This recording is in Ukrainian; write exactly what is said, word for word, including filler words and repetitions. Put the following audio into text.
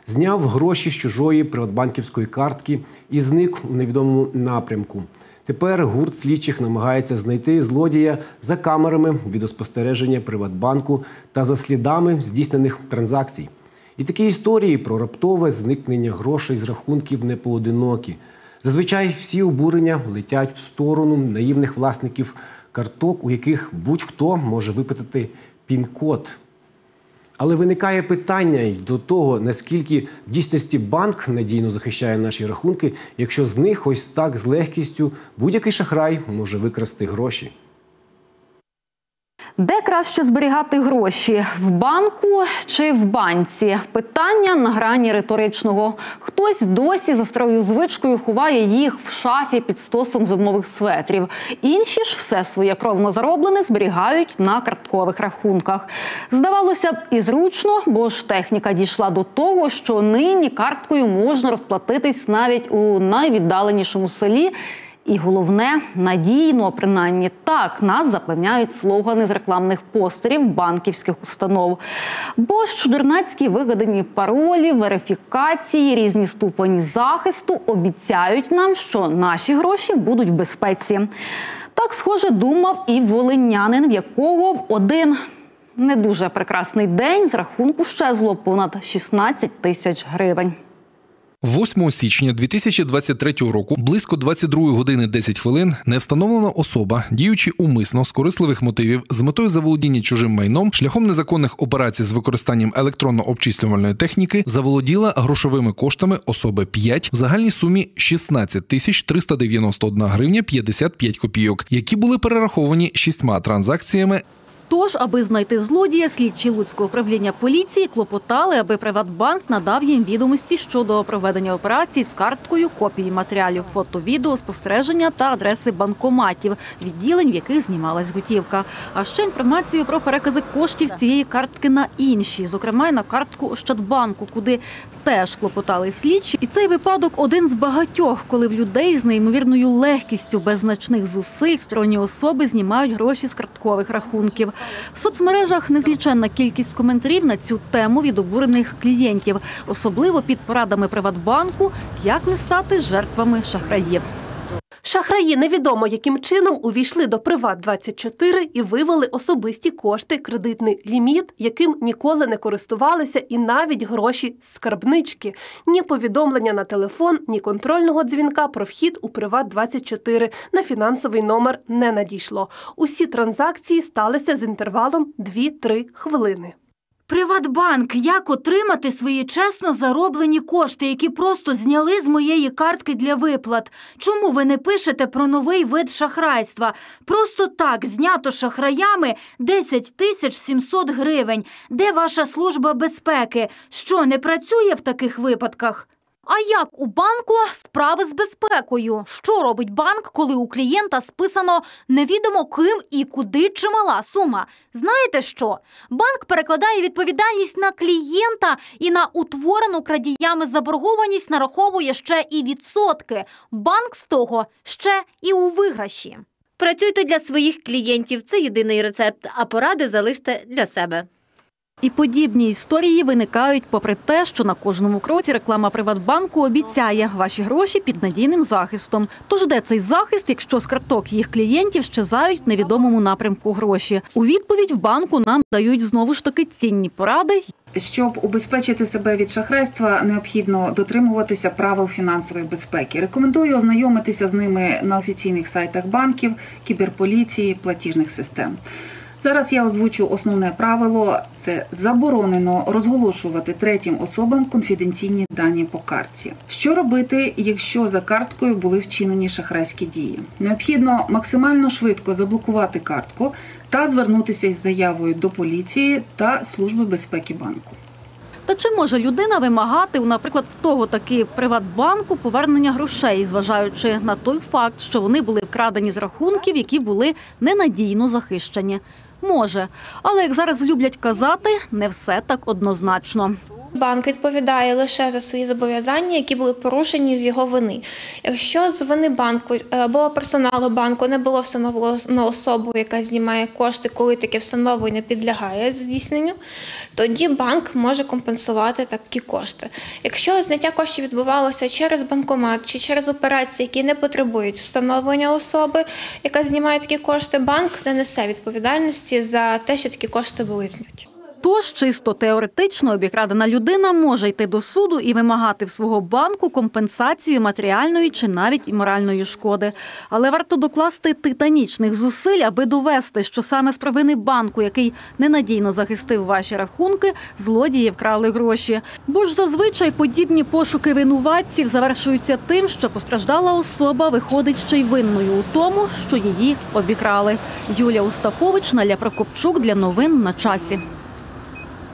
Зняв гроші з чужої приватбанківської картки і зник у невідомому напрямку. Тепер гурт слідчих намагається знайти злодія за камерами відеоспостереження Приватбанку та за слідами здійснених транзакцій. І такі історії про раптове зникнення грошей з рахунків не поодинокі. Зазвичай всі обурення летять в сторону наївних власників карток, у яких будь-хто може випитати пін-код. Але виникає питання й до того, наскільки в дійсності банк надійно захищає наші рахунки, якщо з них ось так з легкістю будь-який шахрай може викрасти гроші. Де краще зберігати гроші – в банку чи в банці? Питання на грані риторичного. Хтось досі за старою звичкою ховає їх в шафі під стосом зимових светрів. Інші ж все своє кровно зароблене зберігають на карткових рахунках. Здавалося б, і зручно, бо ж техніка дійшла до того, що нині карткою можна розплатитись навіть у найвіддаленішому селі. І головне – надійно, принаймні так нас запевняють слогани з рекламних постерів банківських установ. Бо ж чудернацькі вигадані паролі, верифікації, різні ступені захисту обіцяють нам, що наші гроші будуть в безпеці. Так, схоже, думав і волинянин, в якого в один не дуже прекрасний день з рахунку щезло понад шістнадцять тисяч гривень. восьмого січня дві тисячі двадцять третього року, близько двадцять другої години десять хвилин, невстановлена особа, діючи умисно з корисливих мотивів, з метою заволодіння чужим майном, шляхом незаконних операцій з використанням електронно-обчислювальної техніки, заволоділа грошовими коштами особи п'ять в загальній сумі шістнадцять тисяч триста дев'яносто одна гривня п'ятдесят п'ять копійок, які були перераховані шістьма транзакціями. Тож, аби знайти злодія, слідчі Луцького управління поліції клопотали, аби Приватбанк надав їм відомості щодо проведення операцій з карткою, копії матеріалів фото, відео, спостереження та адреси банкоматів, відділень, в яких знімалась готівка. А ще інформацію про перекази коштів з цієї картки на інші, зокрема й на картку Ощадбанку, куди теж клопотали слідчі. І цей випадок один з багатьох, коли в людей з неймовірною легкістю, без значних зусиль, сторонні особи знімають гроші з карткових рахунків. В соцмережах незліченна кількість коментарів на цю тему від обурених клієнтів, особливо під порадами Приватбанку, як не стати жертвами шахраїв. Шахраї невідомо яким чином увійшли до Приват двадцять чотири і вивели особисті кошти, кредитний ліміт, яким ніколи не користувалися, і навіть гроші з скарбнички. Ні повідомлення на телефон, ні контрольного дзвінка про вхід у Приват двадцять чотири на фінансовий номер не надійшло. Усі транзакції сталися з інтервалом дві-три хвилини. Приватбанк, як отримати свої чесно зароблені кошти, які просто зняли з моєї картки для виплат? Чому ви не пишете про новий вид шахрайства? Просто так знято шахраями десять тисяч сімсот гривень. Де ваша служба безпеки? Що, не працює в таких випадках? А як у банку справи з безпекою? Що робить банк, коли у клієнта списано невідомо ким і куди чимала сума? Знаєте що? Банк перекладає відповідальність на клієнта і на утворену крадіями заборгованість нараховує ще і відсотки. Банк з того ще і у виграші. Працюйте для своїх клієнтів. Це єдиний рецепт, а поради залиште для себе. І подібні історії виникають попри те, що на кожному кроці реклама Приватбанку обіцяє ваші гроші під надійним захистом. Тож де цей захист, якщо з карток їх клієнтів щезають в невідомому напрямку гроші? У відповідь в банку нам дають знову ж таки цінні поради. Щоб убезпечити себе від шахрайства, необхідно дотримуватися правил фінансової безпеки. Рекомендую ознайомитися з ними на офіційних сайтах банків, кіберполіції, платіжних систем. Зараз я озвучу основне правило – це заборонено розголошувати третім особам конфіденційні дані по картці. Що робити, якщо за карткою були вчинені шахрайські дії? Необхідно максимально швидко заблокувати картку та звернутися із заявою до поліції та Служби безпеки банку. Та чи може людина вимагати, наприклад, в того таки Приватбанку повернення грошей, зважаючи на той факт, що вони були вкрадені з рахунків, які були ненадійно захищені? Може. Але, як зараз люблять казати, не все так однозначно. Банк відповідає лише за свої зобов'язання, які були порушені з його вини. Якщо з вини банку або персоналу банку не було встановлено особу, яка знімає кошти, коли таке встановлення підлягає здійсненню, тоді банк може компенсувати такі кошти. Якщо зняття коштів відбувалося через банкомат чи через операції, які не потребують встановлення особи, яка знімає такі кошти, банк не несе відповідальності за те, що такі кошти були зняті. Тож, чисто теоретично обікрадена людина може йти до суду і вимагати в свого банку компенсацію матеріальної чи навіть і моральної шкоди. Але варто докласти титанічних зусиль, аби довести, що саме з провини банку, який ненадійно захистив ваші рахунки, злодії вкрали гроші. Бо ж зазвичай подібні пошуки винуватців завершуються тим, що постраждала особа виходить ще й винною у тому, що її обікрали. Юлія Устапович, Наля Прокопчук для новин на часі.